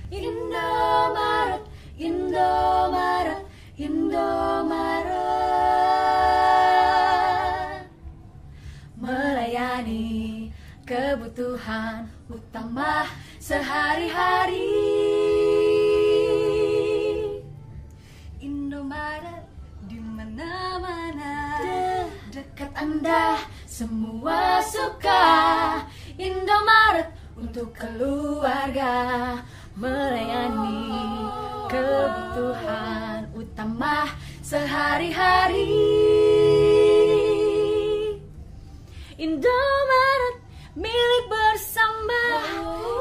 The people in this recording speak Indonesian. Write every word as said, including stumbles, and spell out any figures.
Indomaret, Indomaret, Indomaret. Melayani kebutuhan utama sehari-hari. Indomaret di mana-mana, dekat Anda semua suka. Indomaret untuk keluarga, melayani kebutuhan utama sehari-hari. Indomaret milik bersama.